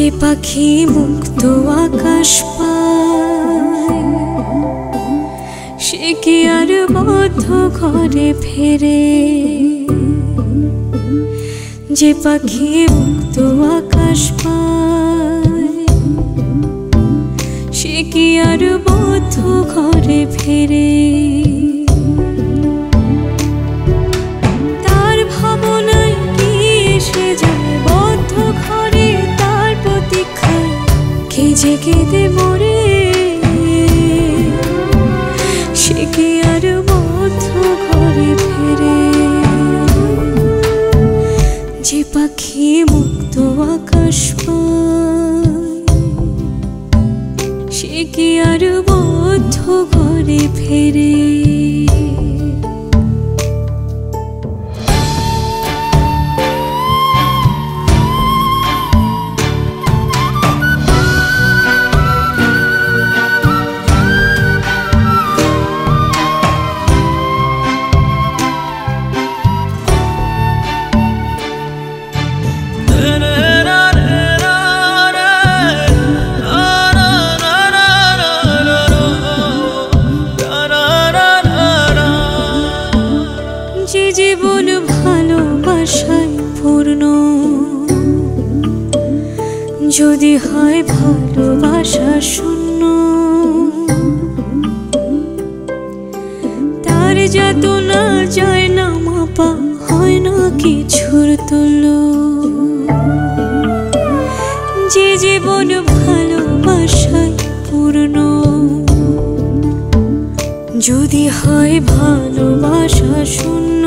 যে পাখি মুক্ত আকাশ পায় সে কি আর বদ্ধ ঘরে ফেরে। যে পাখি মুক্ত আকাশ পায় সে কি আর বদ্ধ ঘরে ফেরে। তার ভাবনায় কি এসে যায় বদ্ধ ঘরে, তার প্রতীক্ষায় কে যে কেঁদে মরে। সে কি আর বদ্ধ ঘরে ফেরে। যে পাখি মুক্ত আকাশ পায় সে কি আর বদ্ধ ঘরে ফেরে। যে জীবন ভালোবাসায় পূর্ণ, যদি হয় ভালোবাসা শূন্য, তার যাতনা যায় না মাপা, হয় না কিছুর তুল্য। যে জীবন ভালোবাসায় পূর্ণ, যদি হয় ভালোবাসা শূন্য,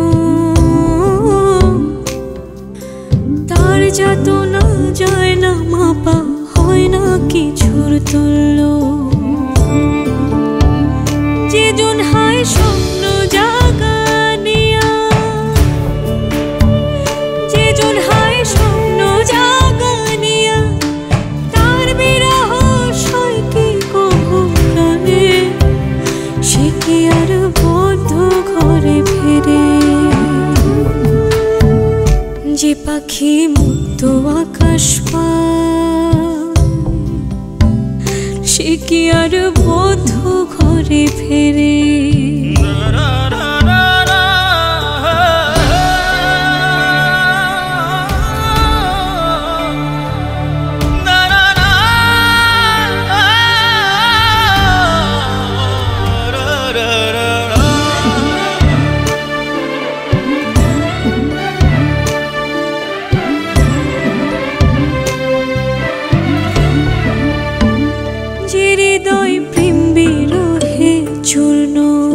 তার যাতনা যায় না মাপা, হয় না কিছুর তুল্য। যে জন হয় স্বপ্ন জাগানিয়া, যে জন হয় স্বপ্ন জাগানিয়া, তার বিরহ সয় কি কহু প্রাণে। সে কি আর বদ্ধ ঘরে ফেরে। যে পাখি মুক্ত আকাশ পায় সে কি আর বদ্ধ ঘরে ফেরে। হৃদয় প্রেম বিরহে চূর্ণ,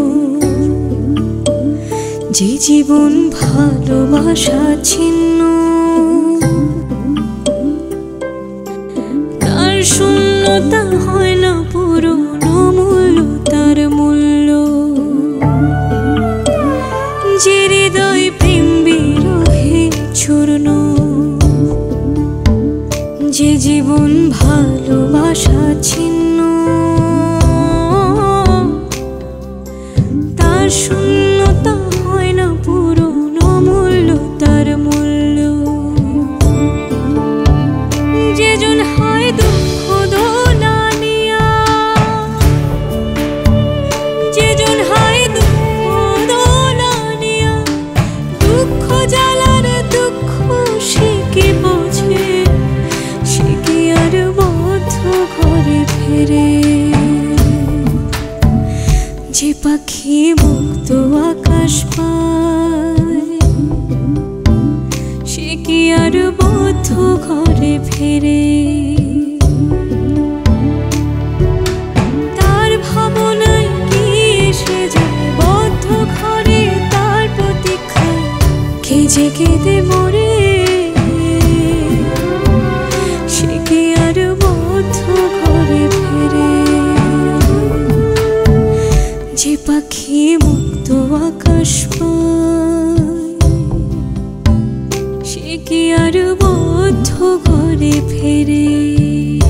যে জীবন ভালোবাসা ছিন্ন, তার শূন্যতা হয় না পূরণ, মূল্য তার মূল্য। যে হৃদয় প্রেম বিরহে চূর্ণ, যে জীবন ভালোবাসা ছিন্ন, তার শূন্যতা হয় না পূরণ, মূল্য তার মূল্য। যে জন হয় দুঃখ দোলা নিয়া, যে জন হয় দুঃখ দোলা নিয়া, দুঃখ জ্বালার দুঃখ সে কি বোঝে। সে কি আর বদ্ধ ঘরে ফেরে। যে পাখি মুক্ত আকাশ পায় সে কি আর বদ্ধ ঘরে ফেরে। তার ভাবনায় কি এসে যায় বদ্ধ ঘরে, তার প্রতীক্ষায় কে যে কেঁদে মরে। সে কি আর বদ্ধ ঘরে ফেরে। যে পাখি মুক্ত আকাশ পায় সে কি আর বদ্ধ ঘরে ফেরে।